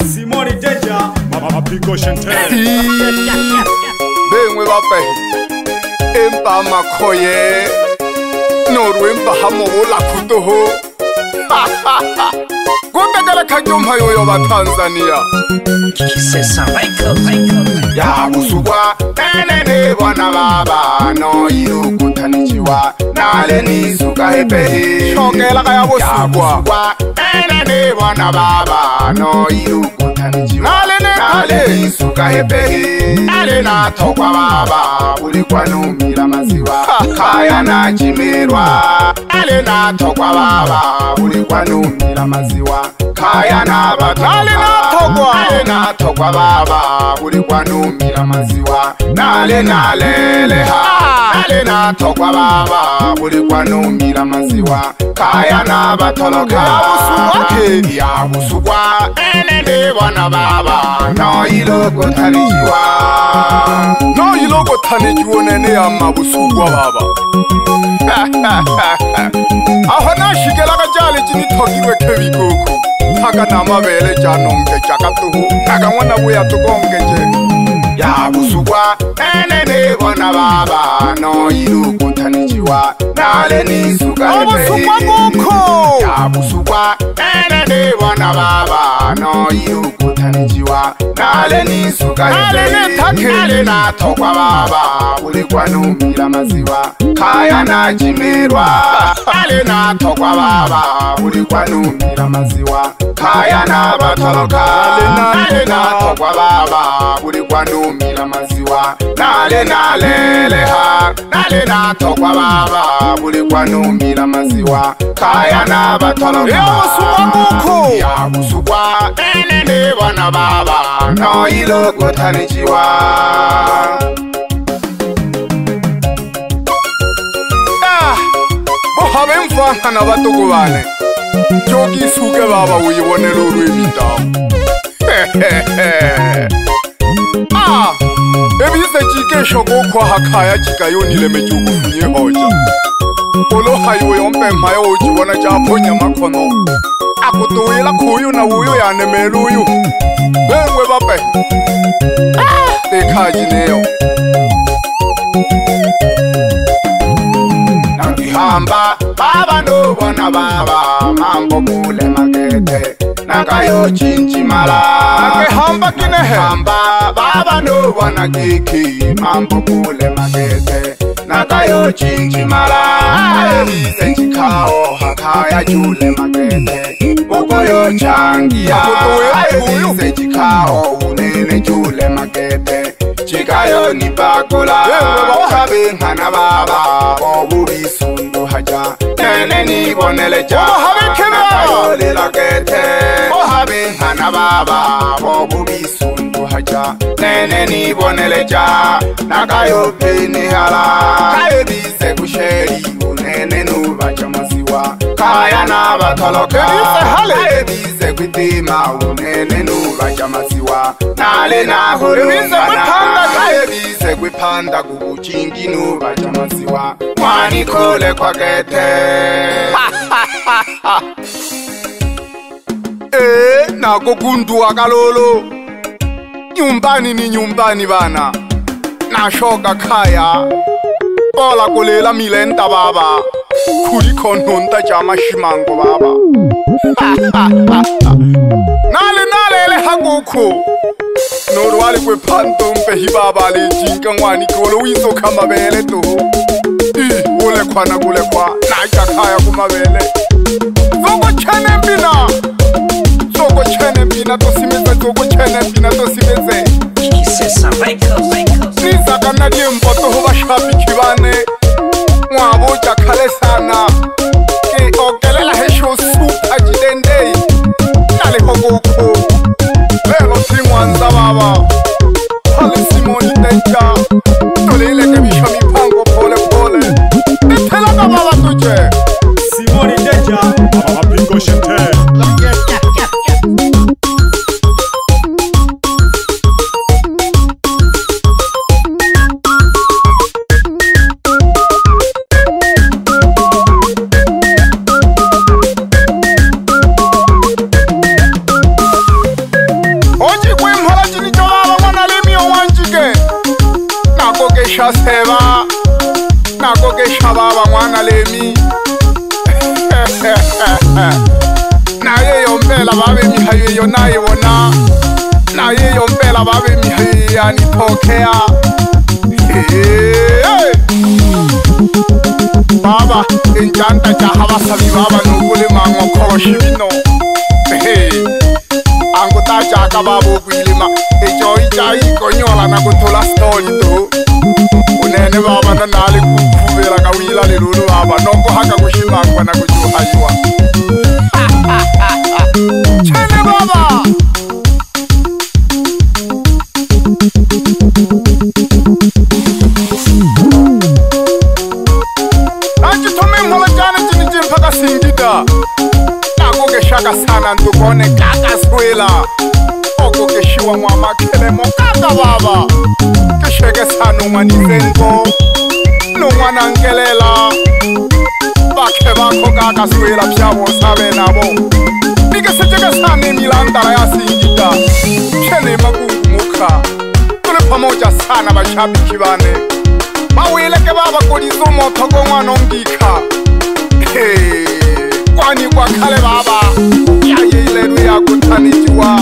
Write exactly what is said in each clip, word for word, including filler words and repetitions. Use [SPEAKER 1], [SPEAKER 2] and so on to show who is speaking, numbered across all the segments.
[SPEAKER 1] Simoni Deja, Mapigo Chantel.
[SPEAKER 2] Bengwe bape empa makhoye norwempa hamola khutoho Kumbekele khajomha yoyo ba Tanzania
[SPEAKER 3] Kisesa Michael Michael
[SPEAKER 2] Ya busugwa enene bwana baba no yirukutanichiwa nale nisuka hepehi Shongela kaya busugwa enene bwana baba no yirukutanichiwa nale nale nisuka hepehi nale na tokwa baba ulikwa numira maziwa kaya na chimirwa nale na tokwa baba ulikwa numira maziwa kaya na batokwa nale na tokwa nale na tokwa baba ulikwa numira maziwa nale nalele ha nale na tokwa baba ulikwa numira maziwa kaya na batoloka ya busugwa ya busugwa enene bwana baba no iloko tanijiwa no iloko tanijiwa nene ya mabusugwa baba aho nashigela kajale chini tokiwe kebikoko haka namabele janonge chakatuhu haka mwana buya tukonge je ya busugwa enene bwana baba no iloko tanijiwa nale nisuka busugwa boko ya busugwa enene bwana baba no iloko tanijiwa nale nisuka nale netake nale natokwa baba ulikwa numira maziwa kaya na chimirwa nale natokwa baba ulikwa numira maziwa kaya na batoloka nale natokwa baba ulikwa numira maziwa nale nalele ha nale natokwa baba ulikwa numira maziwa kaya na batoloka ya busugwa boko ya busugwa enene bwana baba no iloko tanijiwa ah bohabe mfana na batoko bane joki suke baba uyibonela urwimita ah ebise jikesho kokho hakaya jikayonile mejukufunye hoja olo hayiwe yompe mayo ujibona japhonya makhono akutuwela khuyu na uyu yanemela uyu bengwe bape ah ekhaji neyo nangihamba baba no bona baba mambo kule makete nakayo chinchimala nangihamba kinehe hamba baba no bona kiki mambo kule makete nakayo chinchimala ebise chikao hakaya jule makete ukoyo changia ebise chikao unene jule makete chikayo nipakula ohabe nkana baba obubisundu haja nene nibonele ja ohabe kena lela kete ohabe nkana baba obubisundu haja nene nibonele ja nakayo peni hala kayo bise kusheri unene nubacha masiwa kaya na batoloka kayo bise kwitima unene nubacha masiwa nale na horumana kayo bise kwipanda kukuchingi nubacha masiwa mwani kule kwa kete eh nako kunduwa kalolo nyumbani ni nyumbani bana nashoka kaya ola kulela milenta baba kuliko nonta jama shimango baba nale nale ele hakuku norwali kwe panto mpehi baba le jinka ngwani kolo wiso kama bele to i ole kwana kule kwa naja kaya kumabele zoko chene mbina zoko chene mbina to simeze zoko chene mbina to simeze
[SPEAKER 3] Kisesa Michael Michael
[SPEAKER 2] Niza kanadie mboto huwa shabiki bane mwabo jakale sana ki ogelela hesho supa jidendei nale hogoko lelo timwanza baba hali Simoni Deja tolele kebisha mipango pole pole netela ka baba tuje
[SPEAKER 1] Simoni Deja, Mapigo Chantel.
[SPEAKER 2] nako kesha seba nako kesha baba mwana lemi naye yompela babe mihayo yo naye wona naye yompela babe mihayo yani tokea baba enjanta jaha basabi baba nokule mango koshibino ango ta jaka babo kwilima ejo ijai konyola na kutola story to unene baba na nali kuvuvela kawila lelulu baba noko haka kushimangwa na kujuhaiwa chene baba singida nako keshaka sana ndukone kaka swela oko keshiwa mwa kelemo kaka baba kesheke sana umanizengo no mwana ngelela bakhe bakho kaka swela byabo sabe nabo nikesejeke sana imilandara ya singida chene makungumuka tule pamoja sana bashabiki bane bawileke baba kolizo moto go mwana ngika kwani kwa kale baba yaye ile ya kutanijiwa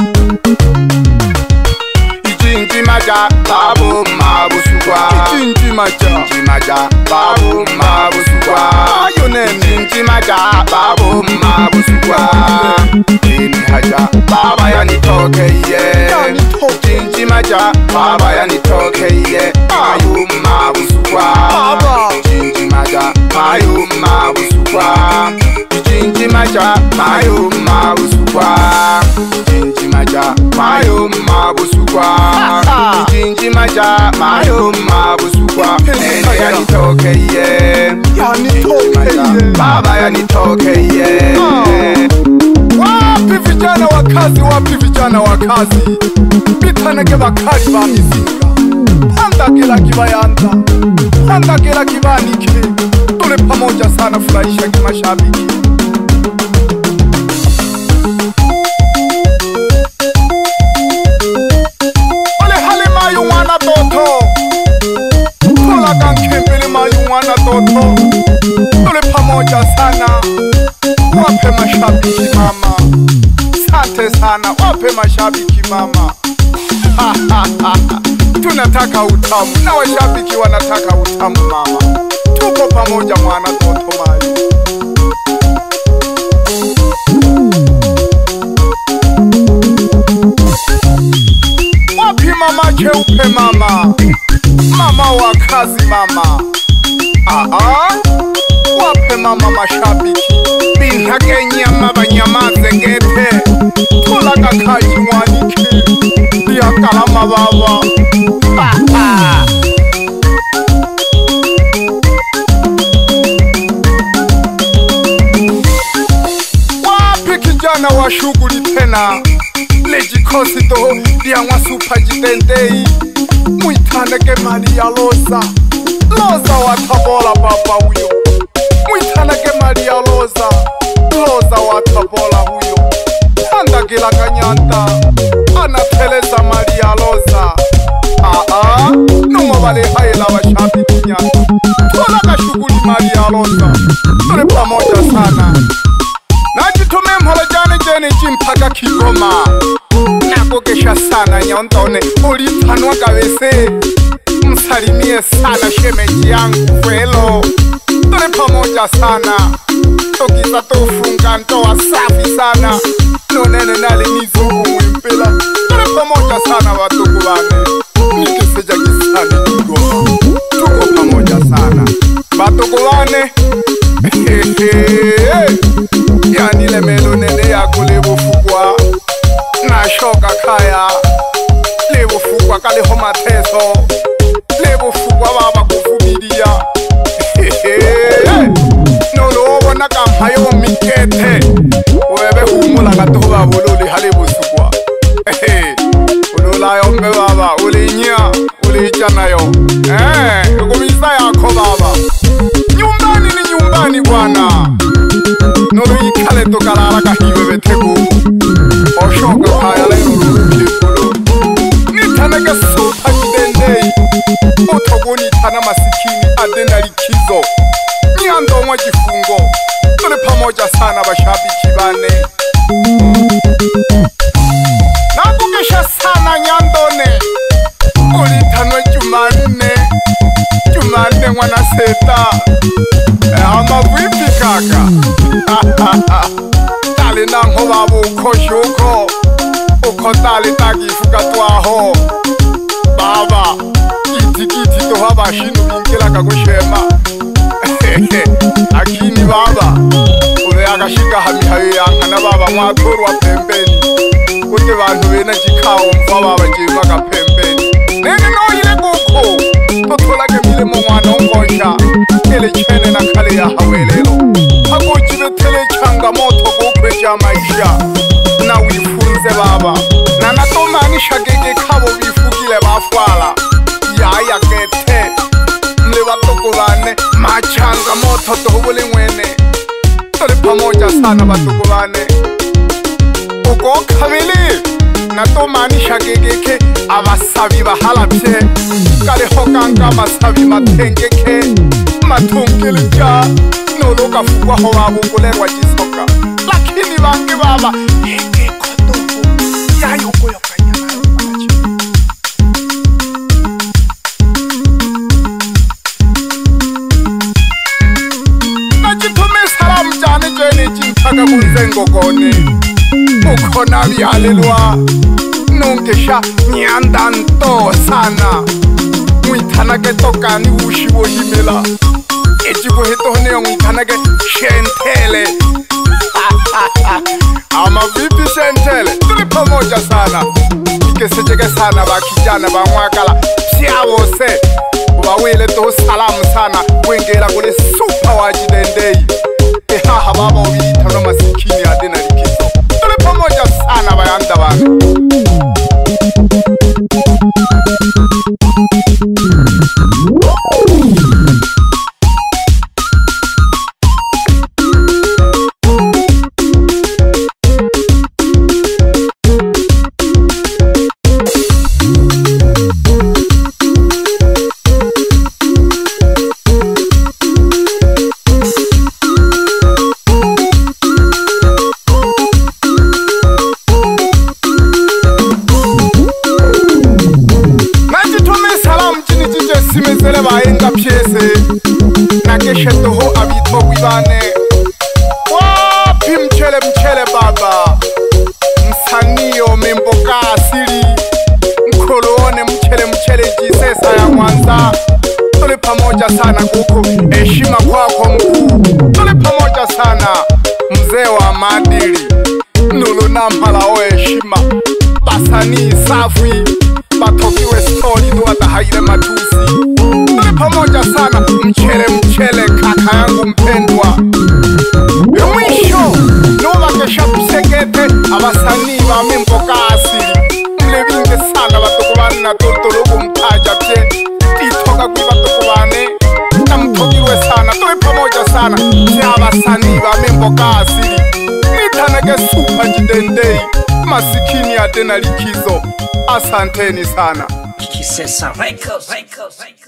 [SPEAKER 2] ijinji maja babu mabusukwa ijinji maja ijinji maja babu mabusukwa ayone ijinji maja babu mabusukwa ini haja baba yani toke ye ijinji maja baba yani toke ye babu mabusukwa baba ijinji maja babu mabusukwa ijinji maja babu mabusukwa ijinji maja babu mabusukwa ijinji maja babu mabusukwa ene yani toke ye yani toke ye baba yani toke ye wapi vijana wa kazi wapi vijana wa kazi bitaneke bakari ba mizinga panda kila kibayanda panda kila kibanike tule pamoja sana furahisha kimashabiki ole hale mayu wana toto tola kankembele mayu wana toto tule pamoja sana wape mashabiki mama sante sana wape mashabiki mama tunataka utamu na washabiki wanataka utamu mama tuko pamoja mwana toto mayu wapi mama cheupe mama mama wa kazi mama aa wape mama mashabiki binhake nyama banyamaze ngete tulaga kaji mwanike ya kalama baba papa wapi kijana wa shughuli tena lejikosi to liangwa super jitendei muitaneke mali ya loza loza watabola baba huyo muitaneke mali ya loza loza watabola huyo anda kila kanyanta anateleza mali ya loza aa numo wale haela washabiki nyanta tolaka shughuli mali ya loza tule pamoja sana najitume mhola jane jene chimpaka Kigoma nakokesha sana nyondone ulitanwa kawese msalimie sana shemeji yangu kwelo tule pamoja sana tokiza tofunga ndoa safi sana nonene nale mizungu mwimpela tule pamoja sana watuku wane nikiseja kisani Kigoma tuko pamoja sana watuku wane yani le melo nene yako lebo fukwa na shoka kaya lebo fukwa kale homa teso lebo fukwa baba kufumidia nolo wona kampayo mikete webe humula gatoba bolole halebo sukwa ulola yombe baba ulinya ulichana yo eh komisa yako baba nyumbani ni nyumbani bwana nolo ikale to karara kahiwe betego oshoka kaya le nolo kikulo nitaneke supa kidendei nakukisha sana Nyandone ulitanwe Jumanne Jumanne mwana seta ama vipi kaka tali nango babu ukoshuko uko tali tagifuka twaho baba kiti kiti to haba shinu binkela kagushema akini baba ule agashika hami hayo yangana baba mwatoru wa pembeni ute bantu bena jikawo mva baba jema ka pembeni nene no ile guko totolake mile mu mwana ngosha ele chene na kale ya hawelelo akojibe tele changa moto gokweja maisha na wifunze baba na natomanisha gege kabo bifugile bafwala yaya kete mle batoko bane machanga moto tohubule mwene tole pamoja sana batoko bane uko kabili natomanisha gegeke abasabi bahalapye kale hokanga amasabi matengeke matungilija noloka fugwa ho babugulerwa jisoka lakini bangi baba ege kodogo yayuko yokanyama najitume salamu jane jene jintaga munzengo gone uko nabi halelwa nungesha nyandanto sana muitanage tokani ushibo himela ejibo hetohone muitanage shentele ama vipi shentele tuli pamoja sana ikesejege sana bakijana bamwakala pyabose bawele to salamu sana wengera kule super wajidendei ehaha baba obitano masikini adena likizo tuli pamoja sana bayanda bana simezele baenga pyese nakeshetoho abito wibane wapi mchele mchele baba msaniyo memboka asili mkolone mchele mchele jisesa ya Mwanza tole pamoja sana kuko heshima kwako mkuu tole pamoja sana mzee wa maadili nulu nampala o heshima basani safi batokiwe story ndo atahayire matusi tuli pamoja sana mchele mchele kaka yangu mpendwa mwisho nubakesha pisegete abasani bamemboka asili mlebinge sana batokobane na totologo mtaja pye itoka kwi batokobane na mtokiwe sana tuli pamoja sana ya abasani bamemboka asili nitanage super jidendei masikini adena likizo asanteni sana
[SPEAKER 3] Kisesa Records.